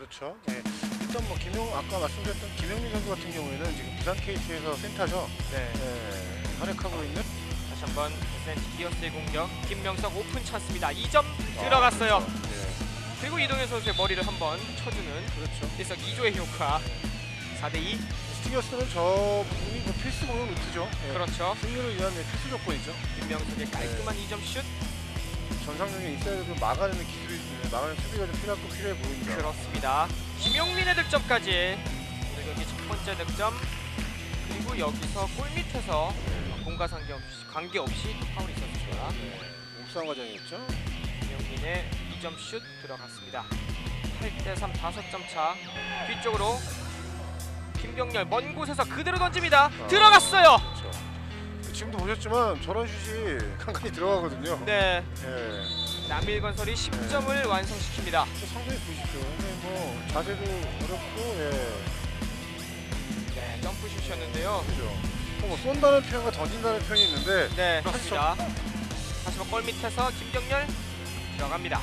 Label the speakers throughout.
Speaker 1: 그렇죠. 예. 일단 뭐 아까 말씀드렸던 김영민 선수 같은 경우에는 지금 부산 KT에서 센터죠.
Speaker 2: 네.
Speaker 1: 예, 활약하고 있는.
Speaker 2: 다시 한번 SNT 기어스의 공격. 김명석 오픈 찬스입니다. 2점 들어갔어요.
Speaker 1: 그렇죠. 예.
Speaker 2: 그리고 이동현 선수의 머리를 한번 쳐주는
Speaker 1: 그렇죠.
Speaker 2: 일석이조의 효과. 4대2.
Speaker 1: 스티어스는 저 부분이 뭐 필수 공격 루트죠. 예.
Speaker 2: 그렇죠.
Speaker 1: 승리를 위한 필수 조건이죠.
Speaker 2: 김명석의 깔끔한 2점 슛.
Speaker 1: 전상적인 인사이드를 막아내는 기술이, 막아내는 수비가 좀 필요해 보입니다.
Speaker 2: 그렇습니다. 김용민의 득점까지. 오늘 경기 첫 번째 득점. 그리고 여기서 골 밑에서 공과 관계없이 파울이 있었습니다.
Speaker 1: 몸싸움 과정이었죠.
Speaker 2: 김용민의 2점 슛 들어갔습니다. 8대3 5점 차. 뒤쪽으로 김경렬 먼 곳에서 그대로 던집니다. 들어갔어요.
Speaker 1: 그렇죠. 지금도 보셨지만 저런 슛이 칸칸이 들어가거든요.
Speaker 2: 네.
Speaker 1: 예.
Speaker 2: 남일건설이 10점을 완성시킵니다.
Speaker 1: 상당히 보십시오. 근데 뭐 자세도 어렵고, 예.
Speaker 2: 네, 점프슛이었는데요.
Speaker 1: 그죠. 뭐 쏜다는 표현과 던진다는 표현이 있는데,
Speaker 2: 네, 그렇습니다. 다시만 골 밑에서 김경렬 들어갑니다.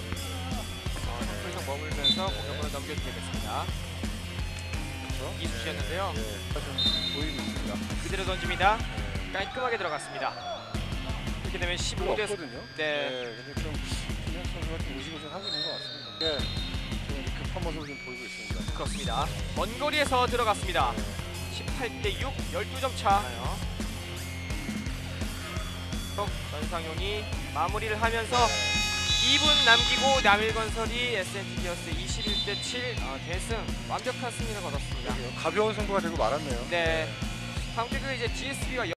Speaker 2: 풀성 머물면서 공격으로 넘겨주게 됐습니다.
Speaker 1: 그렇죠.
Speaker 2: 이수시였는데요.
Speaker 1: 예. 좀 보이고 있습니다.
Speaker 2: 그대로 던집니다. 깔끔하게 들어갔습니다. 이렇게 되면 15대.
Speaker 1: 없거든요.
Speaker 2: 네.
Speaker 1: 예. 근데 좀 김현 선수가 좀 의식을 좀 하고 있는 것 같습니다. 예. 좀 급한 모습을 좀 보이고 있습니다.
Speaker 2: 그렇습니다. 먼 거리에서 들어갔습니다. 18대6, 12점 차. 전상용이 마무리를 하면서 2분 남기고 남일건설이 SNT 기어스 21대7 대승 완벽한 승리를 거뒀습니다.
Speaker 1: 가벼운 승부가 되고 말았네요.
Speaker 2: 네. 다음 주 이제 GSB와